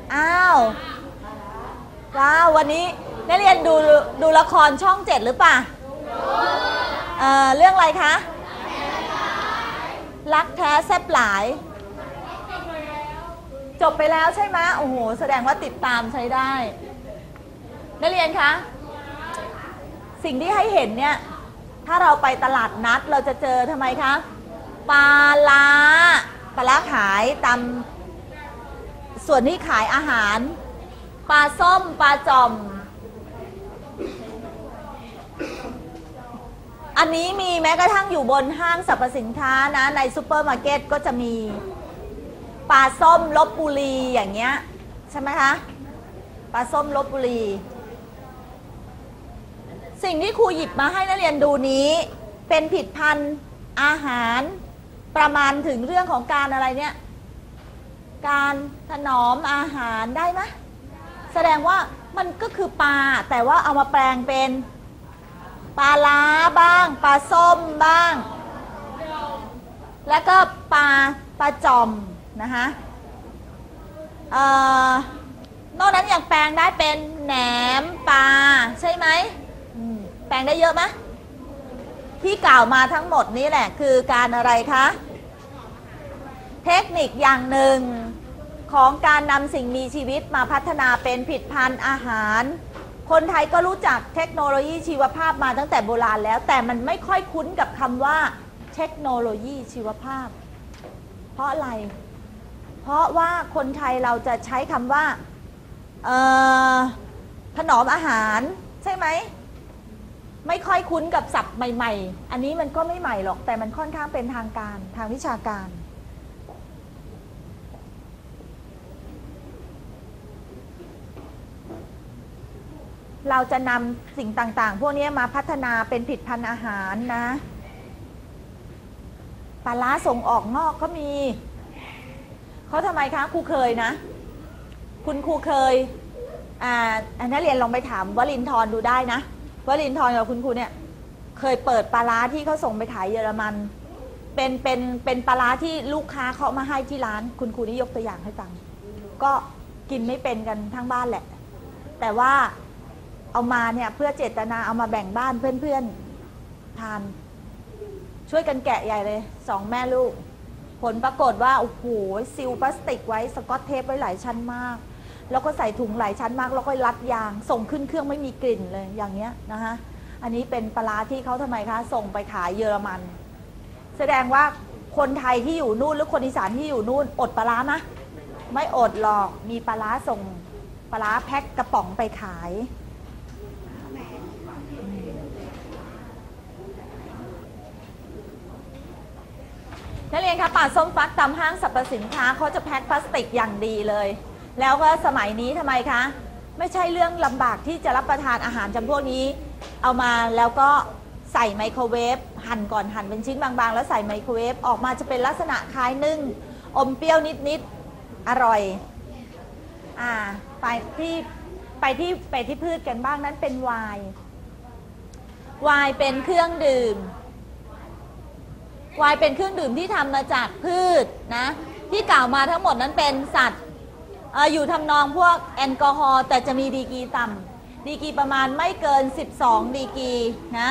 อ้าวว้าววันนี้นักเรียนดูละครช่อง7หรือเปล่าเรื่องอะไรคะรักแท้แซ่บหลายจบไปแล้วใช่ไหมโอ้โหแสดงว่าติดตามใช้ได้นักเรียนคะสิ่งที่ให้เห็นเนี่ยถ้าเราไปตลาดนัดเราจะเจอทำไมคะปลาล้าขายตามส่วนที่ขายอาหารปลาส้มปลาจอมอันนี้มีแม้กระทั่งอยู่บนห้างสรรพสินค้านะในซูเปอร์มาร์เก็ตก็จะมีปลาส้มลพบุรีอย่างเงี้ยใช่ไหมคะปลาส้มลพบุรีสิ่งที่ครูหยิบมาให้นักเรียนดูนี้เป็นผลิตภัณฑ์อาหารประมาณถึงเรื่องของการอะไรเนี่ยการถนอมอาหารได้ไหมแสดงว่ามันก็คือปลาแต่ว่าเอามาแปลงเป็นปลาล้าบ้างปลาส้มบ้างแล้วก็ปลาจอมนะคะนอกนั้นยังแปลงได้เป็นแหนมปลาใช่ไหมแปลงได้เยอะไหมที่กล่าวมาทั้งหมดนี้แหละคือการอะไรคะเทคนิคอย่างหนึ่งของการนำสิ่งมีชีวิตมาพัฒนาเป็นผลิตภัณฑ์อาหารคนไทยก็รู้จักเทคโนโลยีชีวภาพมาตั้งแต่โบราณแล้วแต่มันไม่ค่อยคุ้นกับคำว่าเทคโนโลยีชีวภาพเพราะอะไรเพราะว่าคนไทยเราจะใช้คำว่าถนอมอาหารใช่ไหมไม่ค่อยคุ้นกับศัพท์ใหม่ๆอันนี้มันก็ไม่ใหม่หรอกแต่มันค่อนข้างเป็นทางการทางวิชาการเราจะนำสิ่งต่างๆพวกนี้มาพัฒนาเป็นผลิตภัณฑ์อาหารนะปลาร้าส่งออกนอกก็มีเขาทำไมคะครูเคยนะคุณครูเคยนักเรียนลองไปถามวลินทร์ดูได้นะวลินทร์กับคุณครูเนี่ยเคยเปิดปลาร้าที่เขาส่งไปขายเยอรมันเป็นปลาร้าที่ลูกค้าเขามาให้ที่ร้านคุณครูนี่ยกตัวอย่างให้ฟังก็กินไม่เป็นกันทั้งบ้านแหละแต่ว่าเอามาเนี่ยเพื่อเจตนาเอามาแบ่งบ้านเพื่อนๆทานช่วยกันแกะใหญ่เลย2แม่ลูกผลปรากฏว่าโอ้โหซิลพลาสติกไว้สกอตเทปไว้หลายชั้นมากแล้วก็ใส่ถุงหลายชั้นมากแล้วก็รัดยางส่งขึ้นเครื่องไม่มีกลิ่นเลยอย่างเงี้ยนะคะอันนี้เป็นปลาที่เขาทำไมคะส่งไปขายเยอรมันแสดงว่าคนไทยที่อยู่นู่นหรือคนอีสานที่อยู่นู่นอดปลาไหมไม่อดหรอกมีปลาส่งปลาแพ็คกระป๋องไปขายนักเรียนคะปลาส้มฟักตามห้างสรรพสินค้าเขาจะแพ็คพลาสติกอย่างดีเลยแล้วก็สมัยนี้ทำไมคะไม่ใช่เรื่องลำบากที่จะรับประทานอาหารจำพวกนี้เอามาแล้วก็ใส่ไมโครเวฟหั่นก่อนหั่นเป็นชิ้นบางๆแล้วใส่ไมโครเวฟออกมาจะเป็นลักษณะคล้ายนึ่งอมเปรี้ยวนิดๆอร่อยไปที่พืชกันบ้างนั้นเป็นไวน์เป็นเครื่องดื่มไวน์เป็นเครื่องดื่มที่ทำมาจากพืชนะที่กล่าวมาทั้งหมดนั้นเป็นสัตว์อยู่ทำนองพวกแอลกอฮอล์แต่จะมีดีกรีต่ำดีกรีประมาณไม่เกิน12ดีกรีนะ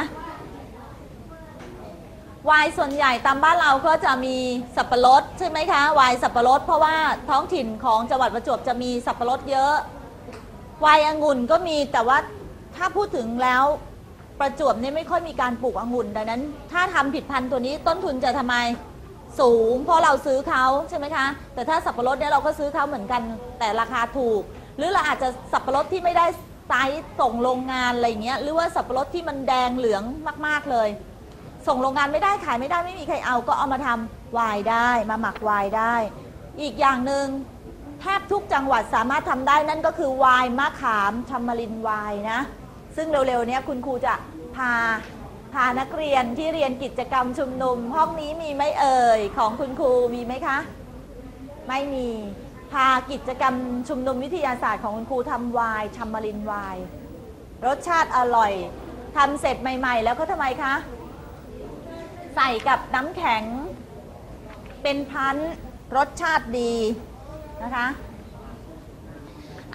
ไวน์ส่วนใหญ่ตามบ้านเราก็จะมีสับปะรดใช่ไหมคะไวน์สับปะรดเพราะว่าท้องถิ่นของจังหวัดประจวบจะมีสับปะรดเยอะไวน์องุ่นก็มีแต่ว่าถ้าพูดถึงแล้วประจวบนี่ไม่ค่อยมีการปลูกองุ่นดังนั้นถ้าทำผลิตภัณฑ์ตัวนี้ต้นทุนจะทำไมสูงเพราะเราซื้อเขาใช่ไหมคะแต่ถ้าสับปะรดเนี่ยเราก็ซื้อเขาเหมือนกันแต่ราคาถูกหรือเราอาจจะสับปะรดที่ไม่ได้ไซส์ส่งโรงงานอะไรเงี้ยหรือว่าสับปะรดที่มันแดงเหลืองมากๆเลยส่งโรงงานไม่ได้ขายไม่ได้ไม่มีใครเอาก็เอามาทำไวน์ได้มาหมักไวน์ได้อีกอย่างหนึ่งแทบทุกจังหวัดสามารถทำได้นั่นก็คือไวน์มะขามทามารินไวน์นะซึ่งเร็วๆนี้คุณครูจะพานักเรียนที่เรียนกิจกรรมชุมนุมห้องนี้มีไหมเอ่ยของคุณครูมีไหมคะไม่มีพากิจกรรมชุมนุมวิทยาศาสตร์ของคุณครูทำไวน์ทามารินไวน์รสชาติอร่อยทำเสร็จใหม่ๆแล้วก็ทำไมคะใส่กับน้ำแข็งเป็นพันธุ์รสชาติดีนะคะ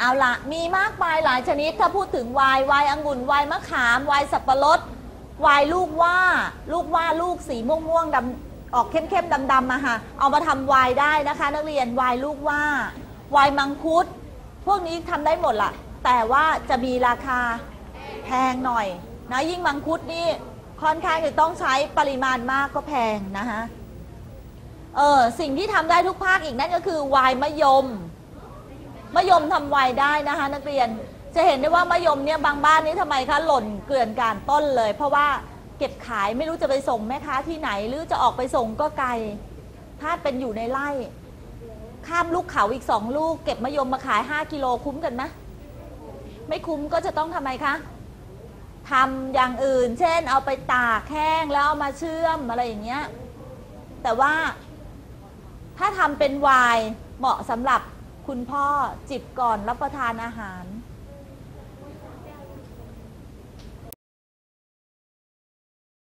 เอาละมีมากมายหลายชนิดถ้าพูดถึงไวน์องุ่นไวน์มะขามไวน์สับปะรดไวน์ลูกว่าสีม่วงๆดำออกเข้มๆดำๆอะค่ะเอามาทำไวน์ได้นะคะนักเรียนไวน์ลูกว่าไวน์มังคุดพวกนี้ทำได้หมดละแต่ว่าจะมีราคาแพงหน่อยนะยิ่งมังคุดนี่ค่อนข้างจะต้องใช้ปริมาณมากก็แพงนะคะสิ่งที่ทำได้ทุกภาคอีกนั่นก็คือไวน์มะยมทำไวน์ได้นะคะนักเรียนจะเห็นได้ว่ามะยมเนี่ยบางบ้านนี้ทำไมคะหล่นเกลื่อนกลาดต้นเลย เพราะว่าเก็บขายไม่รู้จะไปส่งแม่ค้าที่ไหนหรือจะออกไปส่งก็ไกลถ้าเป็นอยู่ในไร่ข้ามลูกเขาอีก2 ลูกเก็บมะยมมาขาย5 กิโลคุ้มกันไหมไม่คุ้มก็จะต้องทำไมคะทำอย่างอื่นเช่นเอาไปตากแห้งแล้วเอามาเชื่อมอะไรอย่างเงี้ยแต่ว่าถ้าทำเป็นไวน์เหมาะสำหรับคุณพ่อจิบก่อนรับประทานอาหาร